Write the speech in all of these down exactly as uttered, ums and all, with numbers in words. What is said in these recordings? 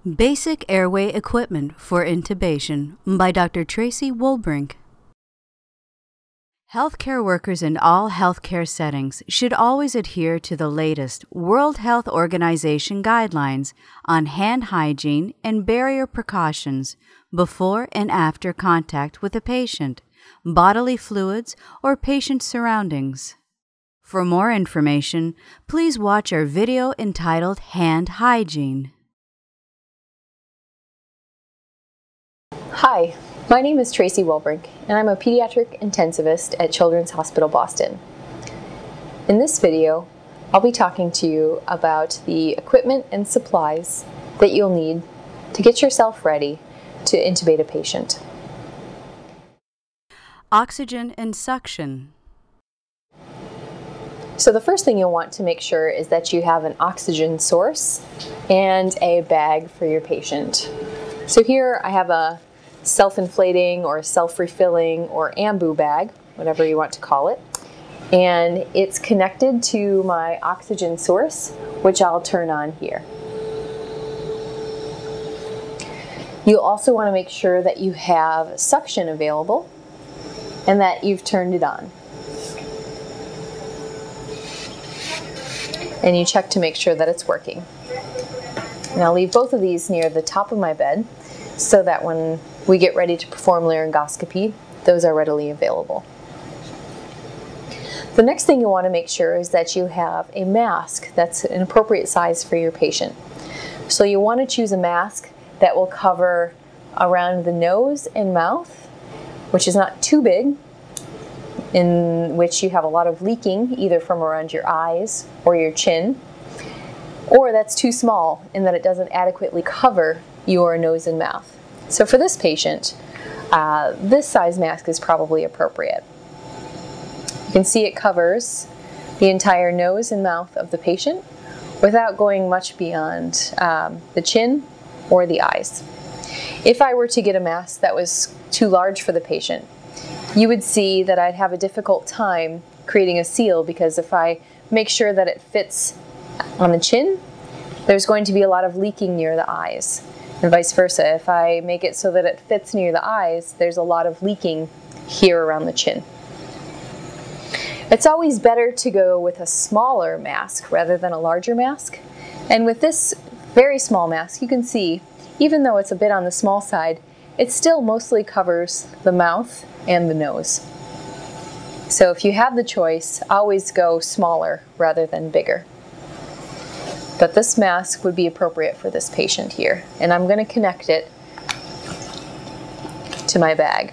Basic Airway Equipment for Intubation by Doctor Traci Wolbrink. Healthcare workers in all healthcare settings should always adhere to the latest World Health Organization guidelines on hand hygiene and barrier precautions before and after contact with a patient, bodily fluids, or patient surroundings. For more information, please watch our video entitled Hand Hygiene. Hi, my name is Traci Wolbrink, and I'm a pediatric intensivist at Children's Hospital Boston. In this video, I'll be talking to you about the equipment and supplies that you'll need to get yourself ready to intubate a patient. Oxygen and suction. So the first thing you'll want to make sure is that you have an oxygen source and a bag for your patient. So here I have a self-inflating or self-refilling or ambu bag, whatever you want to call it, and it's connected to my oxygen source, which I'll turn on here. You'll also want to make sure that you have suction available and that you've turned it on. And you check to make sure that it's working. And I'll leave both of these near the top of my bed so that when we get ready to perform laryngoscopy, those are readily available. The next thing you want to make sure is that you have a mask that's an appropriate size for your patient. So you want to choose a mask that will cover around the nose and mouth, which is not too big, in which you have a lot of leaking either from around your eyes or your chin, or that's too small in that it doesn't adequately cover your nose and mouth. So for this patient, uh, this size mask is probably appropriate. You can see it covers the entire nose and mouth of the patient without going much beyond um, the chin or the eyes. If I were to get a mask that was too large for the patient, you would see that I'd have a difficult time creating a seal, because if I make sure that it fits on the chin, there's going to be a lot of leaking near the eyes. And vice versa. If I make it so that it fits near the eyes, there's a lot of leaking here around the chin. It's always better to go with a smaller mask rather than a larger mask. And with this very small mask, you can see, even though it's a bit on the small side, it still mostly covers the mouth and the nose. So if you have the choice, always go smaller rather than bigger. But this mask would be appropriate for this patient here. And I'm going to connect it to my bag.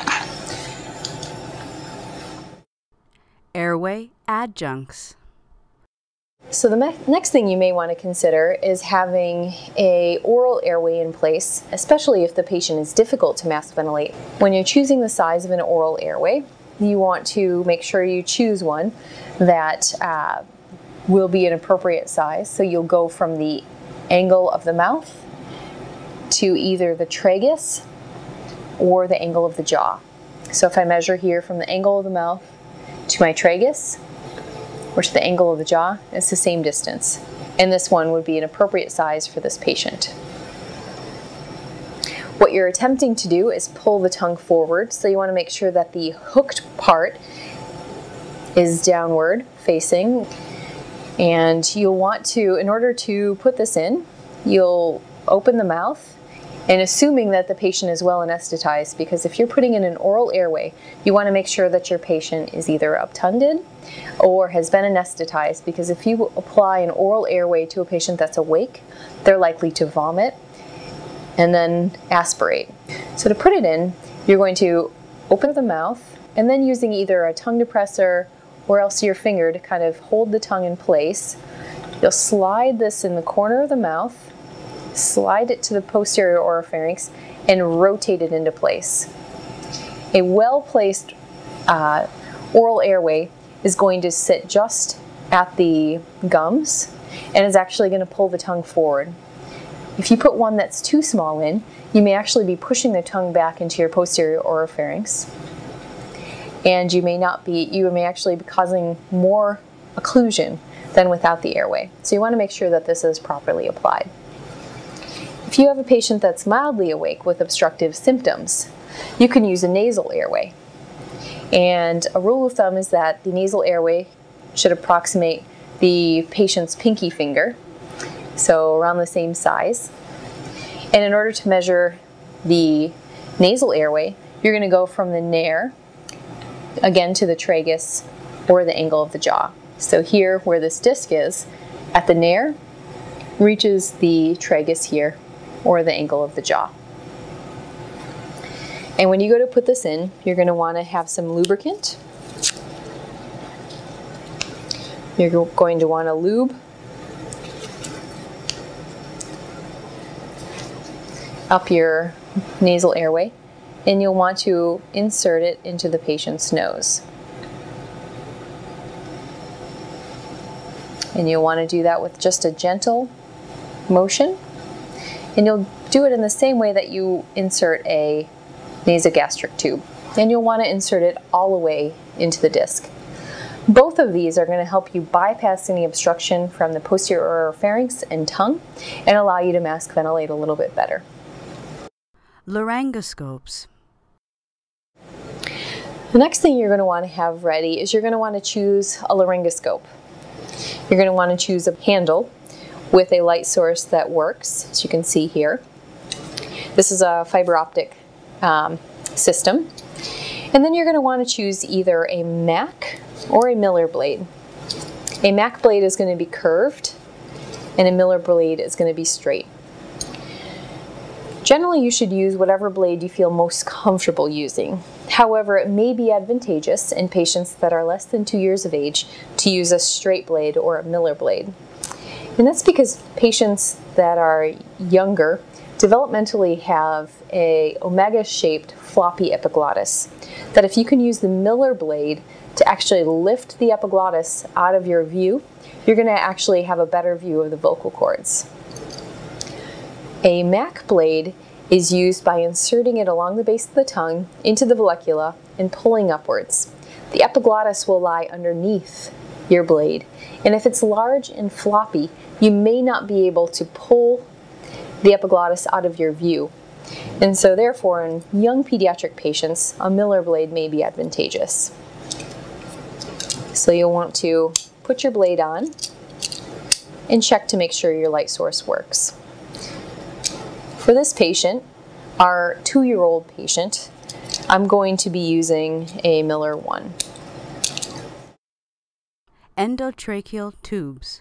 Airway adjuncts. So the next thing you may want to consider is having a oral airway in place, especially if the patient is difficult to mask ventilate. When you're choosing the size of an oral airway, you want to make sure you choose one that uh, will be an appropriate size. So you'll go from the angle of the mouth to either the tragus or the angle of the jaw. So if I measure here from the angle of the mouth to my tragus or to the angle of the jaw, it's the same distance. And this one would be an appropriate size for this patient. What you're attempting to do is pull the tongue forward, so you want to make sure that the hooked part is downward facing. And you'll want to, in order to put this in, you'll open the mouth, and assuming that the patient is well anesthetized, because if you're putting in an oral airway, you want to make sure that your patient is either obtunded or has been anesthetized, because if you apply an oral airway to a patient that's awake, they're likely to vomit and then aspirate. So to put it in, you're going to open the mouth, and then using either a tongue depressor or else your finger to kind of hold the tongue in place, you'll slide this in the corner of the mouth, slide it to the posterior oropharynx, and rotate it into place. A well-placed uh, oral airway is going to sit just at the gums and is actually going to pull the tongue forward. If you put one that's too small in, you may actually be pushing the tongue back into your posterior oropharynx, and you may not be, you may actually be causing more occlusion than without the airway. So you want to make sure that this is properly applied. If you have a patient that's mildly awake with obstructive symptoms, you can use a nasal airway. And a rule of thumb is that the nasal airway should approximate the patient's pinky finger, so around the same size. And in order to measure the nasal airway, you're going to go from the nair, again, to the tragus, or the angle of the jaw. So here, where this disc is, at the nair, reaches the tragus here, or the angle of the jaw. And when you go to put this in, you're going to want to have some lubricant. You're going to want to lube up your nasal airway, and you'll want to insert it into the patient's nose. And you'll want to do that with just a gentle motion, and you'll do it in the same way that you insert a nasogastric tube, and you'll want to insert it all the way into the disc. Both of these are going to help you bypass any obstruction from the posterior pharynx and tongue and allow you to mask ventilate a little bit better. Laryngoscopes. The next thing you're going to want to have ready is you're going to want to choose a laryngoscope. You're going to want to choose a handle with a light source that works, as you can see here. This is a fiber optic um, system. And then you're going to want to choose either a Mac or a Miller blade. A Mac blade is going to be curved, and a Miller blade is going to be straight. Generally, you should use whatever blade you feel most comfortable using. However, it may be advantageous in patients that are less than two years of age to use a straight blade or a Miller blade. And that's because patients that are younger developmentally have a omega-shaped floppy epiglottis, that if you can use the Miller blade to actually lift the epiglottis out of your view, you're going to actually have a better view of the vocal cords. A Mac blade is used by inserting it along the base of the tongue into the vallecula and pulling upwards. The epiglottis will lie underneath your blade, and if it's large and floppy, you may not be able to pull the epiglottis out of your view. And so therefore, in young pediatric patients, a Miller blade may be advantageous. So you'll want to put your blade on and check to make sure your light source works. For this patient, our two-year-old patient, I'm going to be using a Miller one. Endotracheal tubes.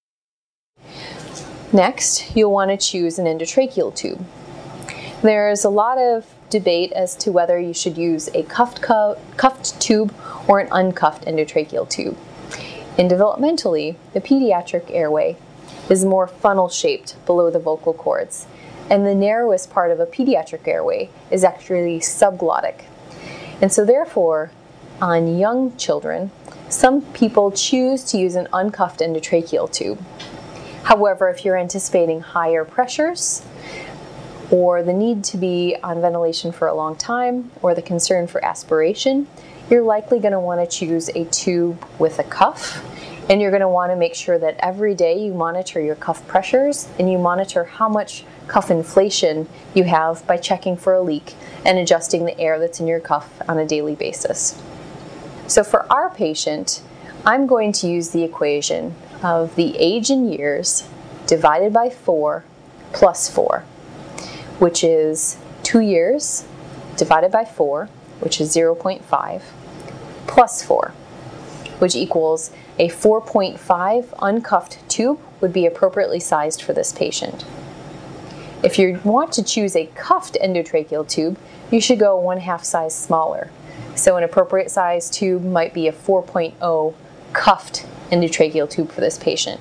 Next, you'll want to choose an endotracheal tube. There's a lot of debate as to whether you should use a cuffed, cu cuffed tube or an uncuffed endotracheal tube. And developmentally, the pediatric airway is more funnel-shaped below the vocal cords, and the narrowest part of a pediatric airway is actually subglottic. And so therefore, on young children, some people choose to use an uncuffed endotracheal tube. However, if you're anticipating higher pressures, or the need to be on ventilation for a long time, or the concern for aspiration, you're likely going to want to choose a tube with a cuff, and you're going to want to make sure that every day you monitor your cuff pressures and you monitor how much cuff inflation you have by checking for a leak and adjusting the air that's in your cuff on a daily basis. So for our patient, I'm going to use the equation of the age in years divided by four plus four, which is two years divided by four, which is zero point five, plus four, which equals a four point five uncuffed tube would be appropriately sized for this patient. If you want to choose a cuffed endotracheal tube, you should go one half size smaller. So an appropriate size tube might be a four point oh cuffed endotracheal tube for this patient.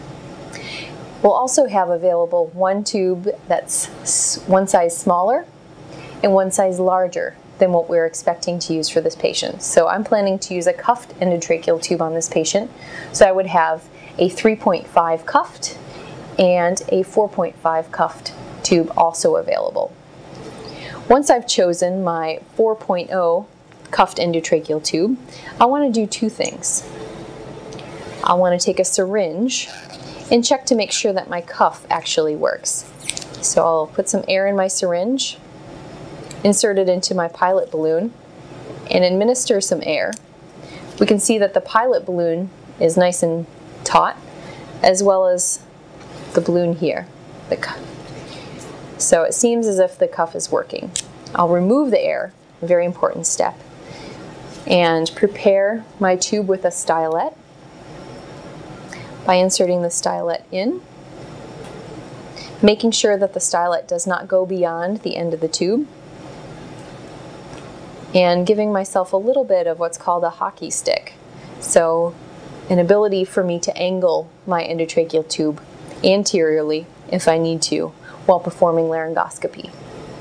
We'll also have available one tube that's one size smaller and one size larger than what we're expecting to use for this patient. So I'm planning to use a cuffed endotracheal tube on this patient. So I would have a three point five cuffed and a four point five cuffed tube also available. Once I've chosen my four point oh cuffed endotracheal tube, I want to do two things. I want to take a syringe and check to make sure that my cuff actually works. So I'll put some air in my syringe, insert it into my pilot balloon, and administer some air. We can see that the pilot balloon is nice and taut, as well as the balloon here, the cuff. So it seems as if the cuff is working. I'll remove the air, a very important step, and prepare my tube with a stylet by inserting the stylet in, making sure that the stylet does not go beyond the end of the tube, and giving myself a little bit of what's called a hockey stick. So an ability for me to angle my endotracheal tube anteriorly if I need to while performing laryngoscopy.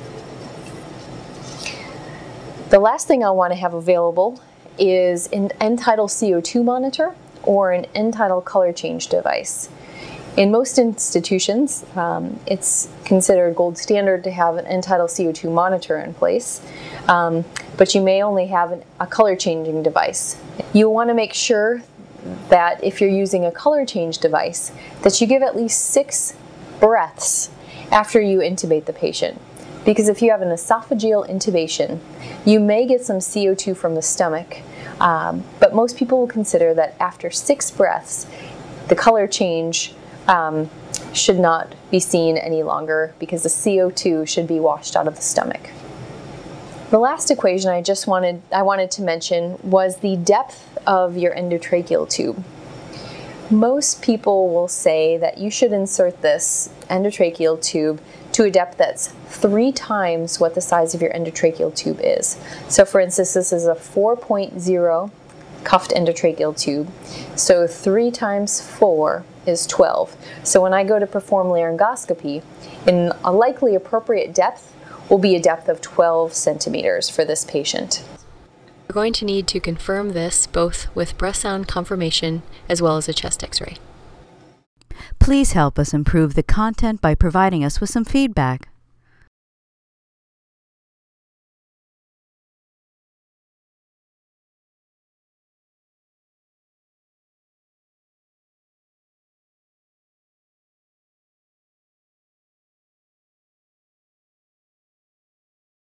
The last thing I'll want to have available is an end-tidal C O two monitor or an end-tidal color change device. In most institutions, um, it's considered gold standard to have an end-tidal C O two monitor in place, um, but you may only have an, a color changing device. You want to make sure that if you're using a color change device, that you give at least six breaths after you intubate the patient. Because if you have an esophageal intubation, you may get some C O two from the stomach, um, but most people will consider that after six breaths, the color change um, should not be seen any longer because the C O two should be washed out of the stomach. The last equation I just wanted, I wanted to mention was the depth of your endotracheal tube. Most people will say that you should insert this endotracheal tube to a depth that's three times what the size of your endotracheal tube is. So for instance, this is a four point zero cuffed endotracheal tube. So three times four is twelve. So when I go to perform laryngoscopy, in a likely appropriate depth will be a depth of twelve centimeters for this patient. We're going to need to confirm this both with breath sound confirmation as well as a chest x-ray. Please help us improve the content by providing us with some feedback.